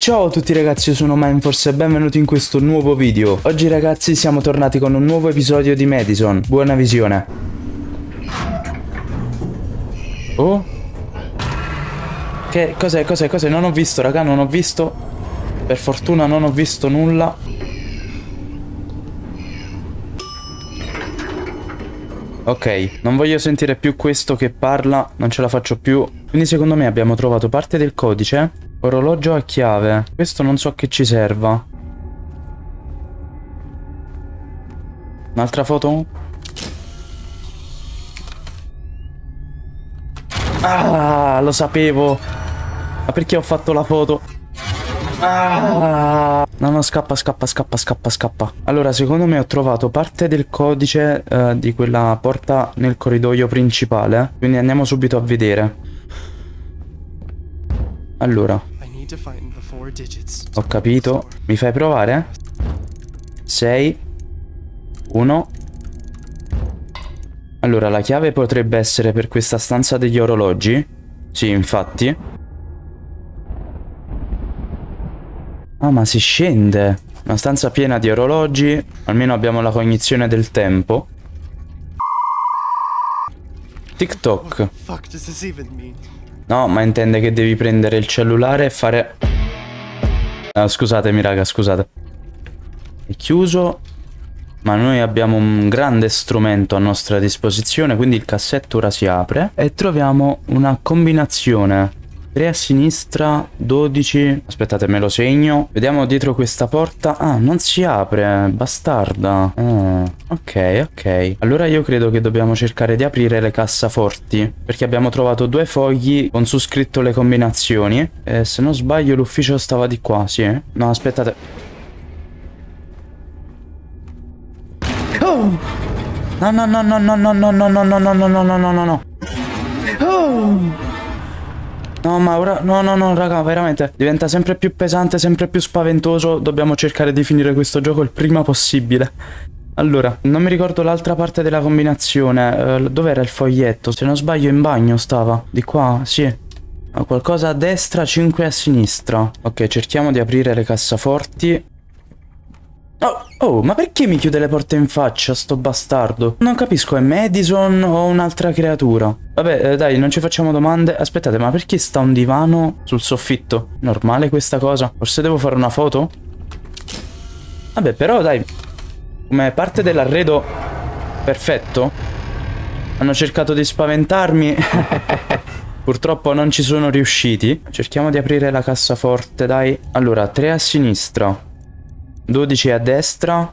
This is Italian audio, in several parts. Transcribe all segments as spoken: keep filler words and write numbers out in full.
Ciao a tutti ragazzi, io sono Mindforce e benvenuti in questo nuovo video. Oggi ragazzi siamo tornati con un nuovo episodio di Madison. Buona visione. Oh? Che cos'è, cos'è, cos'è? Non ho visto raga, non ho visto. Per fortuna non ho visto nulla. Ok, non voglio sentire più questo che parla, non ce la faccio più. Quindi secondo me abbiamo trovato parte del codice. Orologio a chiave. Questo non so che ci serva. Un'altra foto? Ah, lo sapevo. Ma perché ho fatto la foto? Ah. No, no, scappa, scappa, scappa, scappa, scappa. Allora, secondo me ho trovato parte del codice eh, di quella porta nel corridoio principale. Quindi andiamo subito a vedere. Allora, ho capito. Mi fai provare? sei uno. Allora, la chiave potrebbe essere per questa stanza degli orologi. Sì, infatti. Ah, ma si scende. Una stanza piena di orologi. Almeno abbiamo la cognizione del tempo. TikTok. No, ma intende che devi prendere il cellulare e fare... No, scusatemi raga, scusate. È chiuso. Ma noi abbiamo un grande strumento a nostra disposizione. Quindi il cassetto ora si apre. E troviamo una combinazione. tre a sinistra, dodici. Aspettate, me lo segno. Vediamo dietro questa porta. Ah, non si apre, bastarda. Ah, ok, ok. Allora io credo che dobbiamo cercare di aprire le cassaforti, perché abbiamo trovato due fogli con su scritto le combinazioni. E se non sbaglio l'ufficio stava di qua, sì? No, aspettate. Oh! No, no, no, no, no, no, no, no, no, no, no, no, no, no, no, no. Oh! No, ma ora... No, no, no, raga, veramente. Diventa sempre più pesante, sempre più spaventoso. Dobbiamo cercare di finire questo gioco il prima possibile. Allora, non mi ricordo l'altra parte della combinazione. Uh, dov'era il foglietto? Se non sbaglio in bagno stava. Di qua, sì. Qualcosa a destra, cinque a sinistra. Ok, cerchiamo di aprire le cassaforti. Oh, oh, ma perché mi chiude le porte in faccia, sto bastardo? Non capisco, è Madison o un'altra creatura? Vabbè, eh, dai, non ci facciamo domande. Aspettate, ma perché sta un divano sul soffitto? Normale questa cosa? Forse devo fare una foto? Vabbè, però, dai, come parte dell'arredo perfetto. Hanno cercato di spaventarmi. Purtroppo non ci sono riusciti. Cerchiamo di aprire la cassaforte, dai. Allora, tre a sinistra, dodici a destra,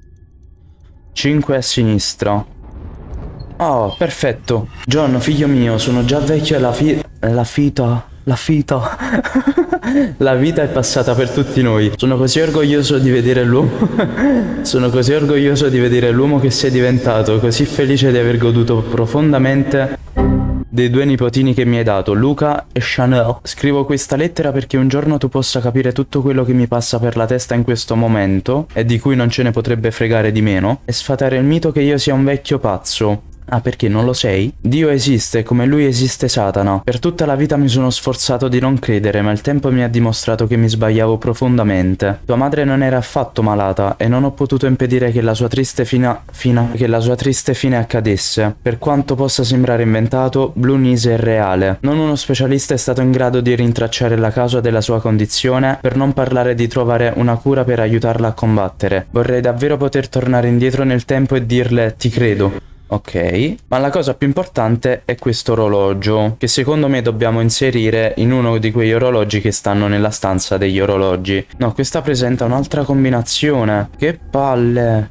cinque a sinistra. Oh, perfetto. John, figlio mio, sono già vecchio e la fi... La fita... La fita... La vita è passata per tutti noi. Sono così orgoglioso di vedere l'uomo... Sono così orgoglioso di vedere l'uomo che sei diventato. Così felice di aver goduto profondamente dei due nipotini che mi hai dato, Luca e Chanel. Scrivo questa lettera perché un giorno tu possa capire tutto quello che mi passa per la testa in questo momento, e di cui non ce ne potrebbe fregare di meno, e sfatare il mito che io sia un vecchio pazzo. Ah, perché non lo sei? Dio esiste come lui esiste Satana. Per tutta la vita mi sono sforzato di non credere, ma il tempo mi ha dimostrato che mi sbagliavo profondamente. Tua madre non era affatto malata e non ho potuto impedire che la sua triste fina... fina... che la sua triste fine accadesse. Per quanto possa sembrare inventato, Blue Nise è reale. Non uno specialista è stato in grado di rintracciare la causa della sua condizione, per non parlare di trovare una cura per aiutarla a combattere. Vorrei davvero poter tornare indietro nel tempo e dirle ti credo. Ok, ma la cosa più importante è questo orologio, che secondo me dobbiamo inserire in uno di quegli orologi che stanno nella stanza degli orologi. No, questa presenta un'altra combinazione. Che palle.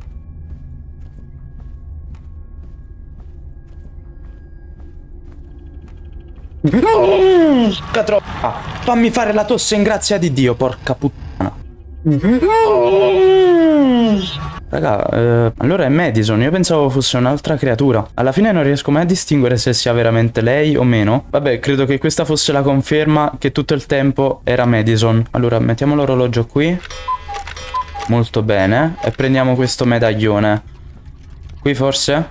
Porca troppa. Fammi fare la tosse in grazia di Dio, porca puttana. Raga, eh, allora è Madison, io pensavo fosse un'altra creatura. Alla fine non riesco mai a distinguere se sia veramente lei o meno. Vabbè, credo che questa fosse la conferma che tutto il tempo era Madison. Allora, mettiamo l'orologio qui. Molto bene. E prendiamo questo medaglione. Qui forse?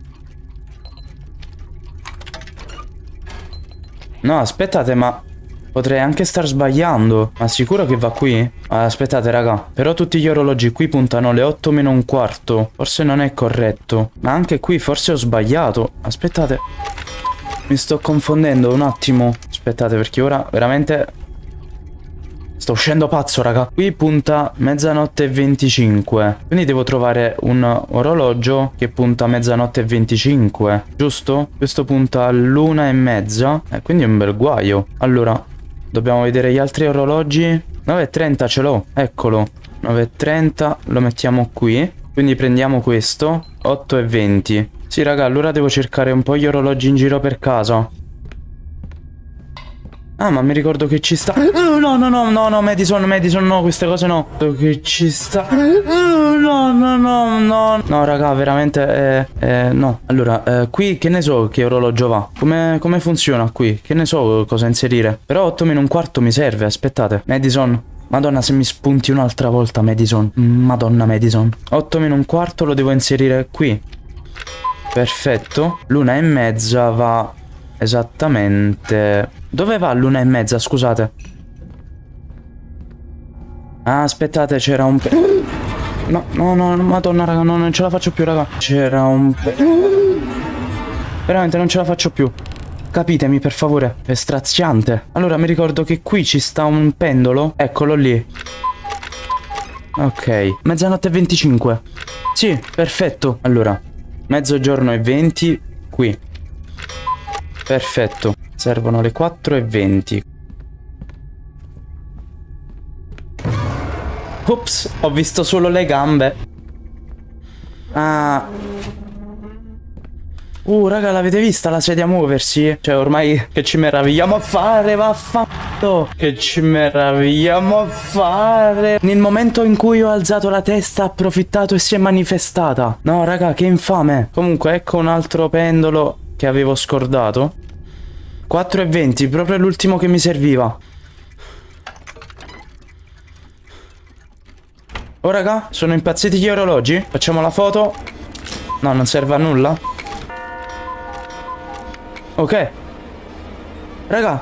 No, aspettate, ma... Potrei anche star sbagliando. Ma sicuro che va qui? Ah, aspettate raga. Però tutti gli orologi qui puntano alle otto meno un quarto. Forse non è corretto. Ma anche qui forse ho sbagliato. Aspettate. Mi sto confondendo un attimo. Aspettate perché ora veramente... sto uscendo pazzo raga. Qui punta mezzanotte e venticinque. Quindi devo trovare un orologio che punta mezzanotte e venticinque. Giusto? Questo punta all'una e mezza. Eh, quindi è un bel guaio. Allora, dobbiamo vedere gli altri orologi. nove e trenta ce l'ho. Eccolo. nove e trenta. Lo mettiamo qui. Quindi prendiamo questo. otto e venti. Sì raga, allora devo cercare un po' gli orologi in giro per casa. Ah, ma mi ricordo che ci sta... Uh, no, no, no, no, no, Madison, Madison, no, queste cose no. Che ci sta... Uh, no, no, no, no. No, raga, veramente, eh, eh, no. Allora, eh, qui che ne so che orologio va? Come, come funziona qui? Che ne so cosa inserire? Però otto meno un quarto mi serve, aspettate. Madison, Madonna, se mi spunti un'altra volta, Madison. Madonna, Madison. otto meno un quarto lo devo inserire qui. Perfetto. L'una e mezza va esattamente... Dove va l'una e mezza, scusate? Ah, aspettate, c'era un... No, no, no, madonna, raga, no, non ce la faccio più, raga. C'era un... Veramente non ce la faccio più. Capitemi, per favore. È straziante. Allora, mi ricordo che qui ci sta un pendolo. Eccolo lì. Ok. Mezzanotte e venticinque. Sì, perfetto. Allora, mezzogiorno e venti. Qui. Perfetto. Servono le quattro e venti. Ops, ho visto solo le gambe. Ah. Uh, raga, l'avete vista la sedia muoversi? Cioè, ormai che ci meravigliamo a fare, vaffanculo. Che ci meravigliamo a fare. Nel momento in cui ho alzato la testa, ha approfittato e si è manifestata. No, raga, che infame. Comunque, ecco un altro pendolo che avevo scordato. quattro e venti, proprio l'ultimo che mi serviva. Oh raga, sono impazziti gli orologi. Facciamo la foto. No, non serve a nulla. Ok. Raga.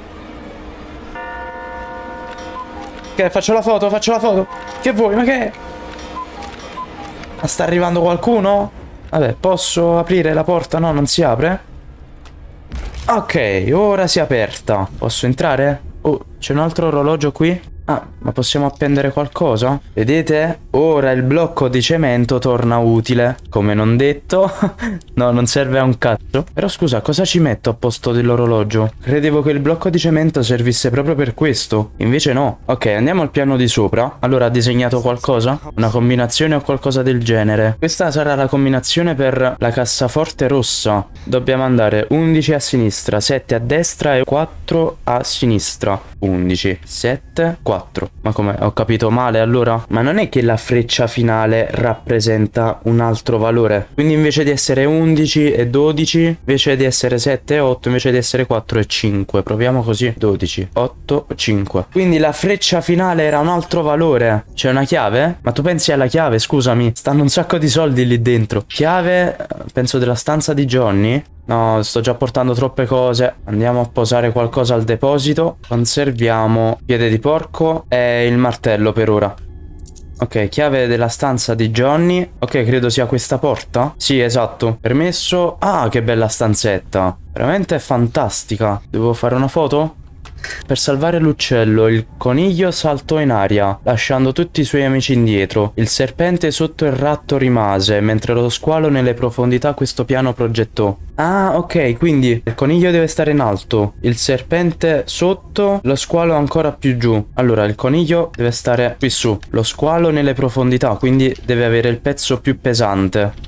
Ok, faccio la foto, faccio la foto. Che vuoi, ma che... Ma sta arrivando qualcuno? Vabbè, posso aprire la porta? No, non si apre. Ok, ora si è aperta. Posso entrare? Oh, c'è un altro orologio qui? Ah, ma possiamo appendere qualcosa? Vedete? Ora il blocco di cemento torna utile. Come non detto. No, non serve a un cazzo. Però scusa, cosa ci metto a posto dell'orologio? Credevo che il blocco di cemento servisse proprio per questo. Invece no. Ok, andiamo al piano di sopra. Allora, ha disegnato qualcosa? Una combinazione o qualcosa del genere? Questa sarà la combinazione per la cassaforte rossa. Dobbiamo andare undici a sinistra, sette a destra e quattro a sinistra. undici, sette, quattro. Ma come? Ho capito male allora? Ma non è che la freccia finale rappresenta un altro valore? Quindi invece di essere undici e dodici, invece di essere sette e otto, invece di essere quattro e cinque. Proviamo così. dodici, otto, cinque. Quindi la freccia finale era un altro valore. C'è una chiave? Ma tu pensi alla chiave, scusami. Stanno un sacco di soldi lì dentro. Chiave, penso della stanza di Johnny. No, sto già portando troppe cose. Andiamo a posare qualcosa al deposito. Conserviamo piede di porco e il martello per ora. Ok, chiave della stanza di Johnny. Ok, credo sia questa porta. Sì, esatto. Permesso. Ah, che bella stanzetta. Veramente fantastica. Devo fare una foto? Per salvare l'uccello, il coniglio saltò in aria, lasciando tutti i suoi amici indietro. Il serpente sotto il ratto rimase, mentre lo squalo nelle profondità questo piano progettò. Ah, ok, quindi il coniglio deve stare in alto, il serpente sotto, lo squalo ancora più giù. Allora, il coniglio deve stare qui su, lo squalo nelle profondità, quindi deve avere il pezzo più pesante.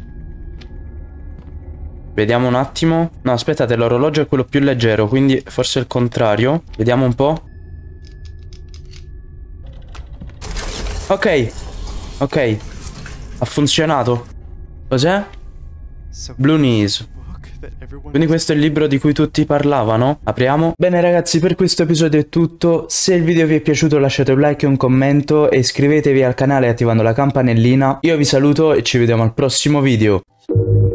Vediamo un attimo. No, aspettate, l'orologio è quello più leggero, quindi forse è il contrario. Vediamo un po'. Ok. Ok. Ha funzionato. Cos'è? Blue Knees. Quindi questo è il libro di cui tutti parlavano. Apriamo. Bene ragazzi, per questo episodio è tutto. Se il video vi è piaciuto lasciate un like e un commento e iscrivetevi al canale attivando la campanellina. Io vi saluto e ci vediamo al prossimo video.